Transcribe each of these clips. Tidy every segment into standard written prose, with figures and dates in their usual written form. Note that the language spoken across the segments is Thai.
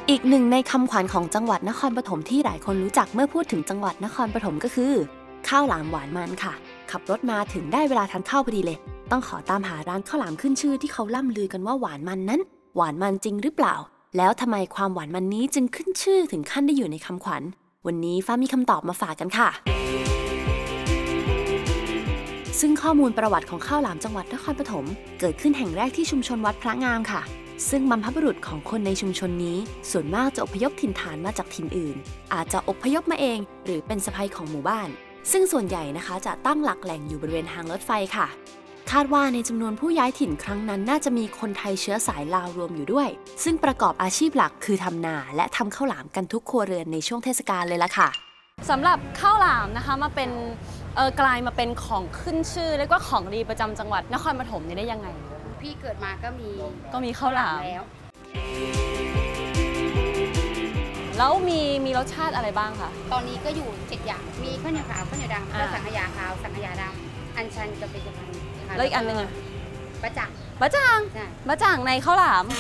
อีกหนึ่งในคำขวัญของจังหวัดนครปฐมที่หลายคนรู้จักเมื่อพูดถึงจังหวัดนครปฐมก็คือข้าวหลามหวานมันค่ะขับรถมาถึงได้เวลาทานข้าวพอดีเลยต้องขอตามหาร้านข้าวหลามขึ้นชื่อที่เขาล่ำลือกันว่าหวานมันนั้นหวานมันจริงหรือเปล่าแล้วทำไมความหวานมันนี้จึงขึ้นชื่อถึงขั้นได้อยู่ในคำขวัญวันนี้ฟ้ามีคำตอบมาฝากกันค่ะซึ่งข้อมูลประวัติของข้าวหลามจังหวัดนครปฐมเกิดขึ้นแห่งแรกที่ชุมชนวัดพระงามค่ะซึ่งบรรพบุรุษของคนในชุมชนนี้ส่วนมากจะอพยพถิ่นฐานมาจากถิ่นอื่นอาจจะอพยพมาเองหรือเป็นสะใภ้ของหมู่บ้านซึ่งส่วนใหญ่นะคะจะตั้งหลักแหล่งอยู่บริเวณทางรถไฟค่ะคาดว่าในจำนวนผู้ย้ายถิ่นครั้งนั้นน่าจะมีคนไทยเชื้อสายลาวรวมอยู่ด้วยซึ่งประกอบอาชีพหลักคือทำนาและทำข้าวหลามกันทุกครัวเรือนในช่วงเทศกาลเลยล่ะค่ะสำหรับข้าวหลามนะคะมาเป็นกลายมาเป็นของขึ้นชื่อเรียกว่าของดีประจำจังหวัดนครปฐมนี่ได้ยังไงพี่เกิดมาก็มีข้าวหลามแล้วมีรสชาติอะไรบ้างคะตอนนี้ก็อยู่7อย่างมีข้าวเหนียวขาวข้าวเหนียวดำก็สังขยาขาวสังขยาดำอัญชันกับเป็นพันแล้วอีกอันนึงอะบะจ่างบะจ่างในข้าวหลาม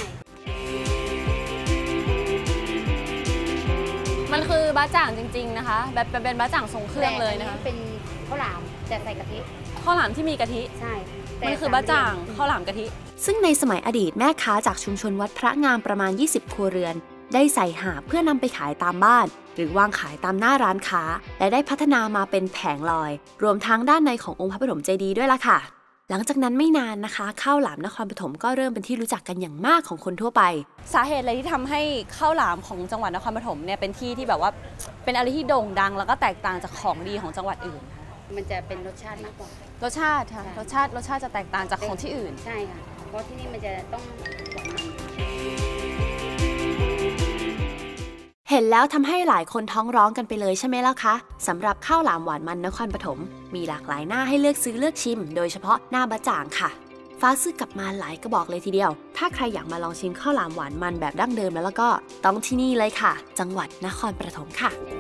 มันคือบะจ่างจริงๆนะคะแบบเป็นบะจ่างทรงเครื่องเลยนะคะเป็นข้าวหลามแต่ใส่กะทิข้าวหลามที่มีกะทิใช่มันคือบะจ่างข้าวหลามกะทิซึ่งในสมัยอดีตแม่ค้าจากชุมชนวัดพระงามประมาณ20ครัวเรือนได้ใส่หาบเพื่อนำไปขายตามบ้านหรือวางขายตามหน้าร้านค้าและได้พัฒนามาเป็นแผงลอยรวมทั้งด้านในขององค์พระปฐมเจดีย์ด้วยล่ะค่ะหลังจากนั้นไม่นานนะคะข้าวหลามนครปฐมก็เริ่มเป็นที่รู้จักกันอย่างมากของคนทั่วไปสาเหตุอะไรที่ทำให้ข้าวหลามของจังหวัดนครปฐมเนี่ยเป็นที่ที่แบบว่าเป็นอะไรที่โด่งดังแล้วก็แตกต่างจากของดีของจังหวัดอื่นมันจะเป็นรสชาติมากกว่ารสชาติค่ะรสชาติจะแตกต่างจากของที่อื่นใช่ค่ะเพราะที่นี่มันจะต้องเห็นแล้วทำให้หลายคนท้องร้องกันไปเลยใช่ไหมล่ะคะสำหรับข้าวหลามหวานมันนครปฐมมีหลากหลายหน้าให้เลือกซื้อเลือกชิมโดยเฉพาะหน้าบะจ่างค่ะฟ้าซื้อกลับมาหลายกระบอกเลยทีเดียวถ้าใครอยากมาลองชิมข้าวหลามหวานมันแบบดั้งเดิมแล้วก็ต้องที่นี่เลยค่ะจังหวัดนครปฐมค่ะ